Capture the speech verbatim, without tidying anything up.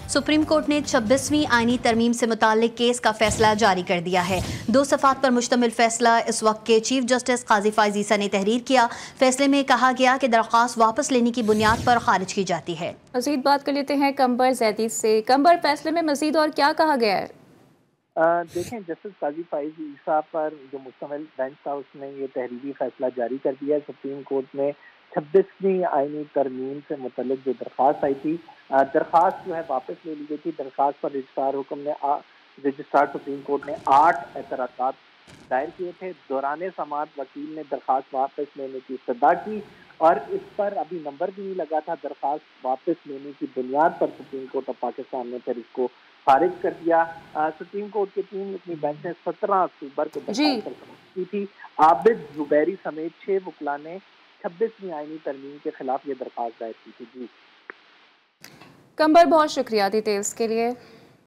Supreme court ने छब्बीसवीं आईनी तरमीम से मुताल्लिक केस का फैसला जारी कर दिया है। दो सफ़ात पर मुश्तमिल फैसला इस वक्त के चीफ जस्टिस काजी फाइज ईसा ने तहरीर किया। फैसले में कहा गया कि दरख्वास्त वापस लेने की बुनियाद पर खारिज की जाती है। मज़ीद बात कर लेते हैं कंबर जैदी से। कंबर, फैसले में मज़ीद और क्या कहा गया है? आ, देखें, जस्टिस काजी फाइज ईसा पर जो मुश्तमिल बेंच था उसने ये तहरीरी फैसला जारी कर दिया। सुप्रीम कोर्ट में छब्बीसवीं आईनी तरमीम से मुतल्लिक जो दरख्वास्त आई थी, दरख्वास्त जो है वापस ले ली गई थी। दरख्वास्त पर रजिस्ट्रार हुक्म ने रजिस्ट्रार सुप्रीम कोर्ट ने आठ एतराज़ात दायर किए थे। दौरान समाअत वकील ने दरख्वास्त वापस लेने की इस्तदा की और इस पर अभी नंबर भी नहीं लगा था। दरख्वास्त वापस लेने की बुनियाद पर सुप्रीम कोर्ट ऑफ पाकिस्तान ने फिर इसको खारिज कर दिया। आ, सुप्रीम कोर्ट की टीम अपनी बेंच ने सत्रह अक्टूबर को दरख्वास्त पर की थी। आबिद जुबैरी समेत छह वकला ने छब्बीसवीं आईनी तरमीम के खिलाफ ये दरख्वास्त दायर की थी। जी कंबर, बहुत शुक्रिया डिटेल्स के लिए।